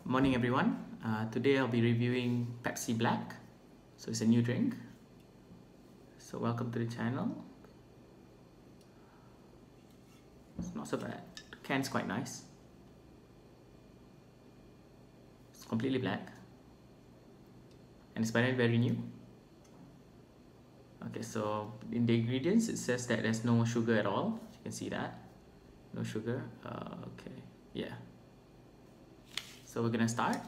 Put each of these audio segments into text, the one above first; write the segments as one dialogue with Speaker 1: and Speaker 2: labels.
Speaker 1: Morning everyone. Today I'll be reviewing Pepsi Black. So it's a new drink. So welcome to the channel. It's not so bad. The can's quite nice. It's completely black. And it's very new. Okay, so in the ingredients it says that there's no sugar at all. You can see that. No sugar. Okay, yeah. So we're gonna start.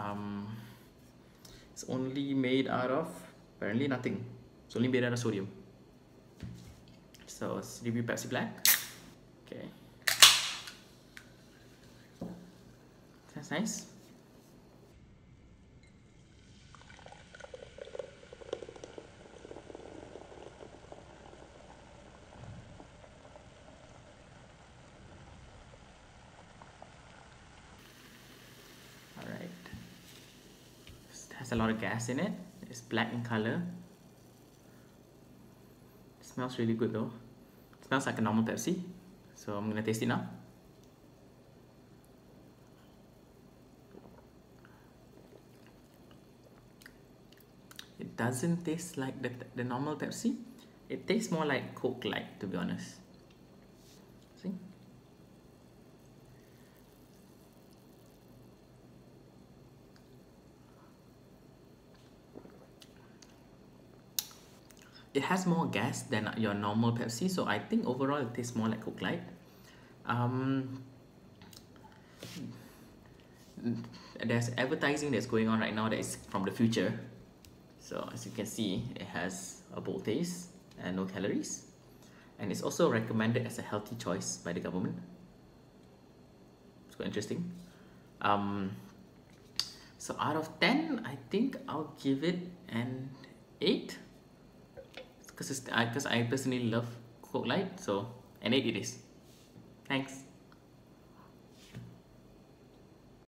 Speaker 1: It's only made out of apparently nothing. It's only made out of sodium. So let's review Pepsi Black. Okay. That's nice. Has a lot of gas in it. It's black in color. It smells really good though. It smells like a normal Pepsi. So I'm gonna taste it now. It doesn't taste like the normal Pepsi. It tastes more like Coke Light, to be honest. See? It has more gas than your normal Pepsi, so I think overall it tastes more like Coke Light. There's advertising that's going on right now that is from the future. So as you can see, it has a bold taste and no calories. And it's also recommended as a healthy choice by the government. It's quite interesting. So out of 10, I think I'll give it an 8. Because I personally love Coke Light, so an 8 it is. Thanks.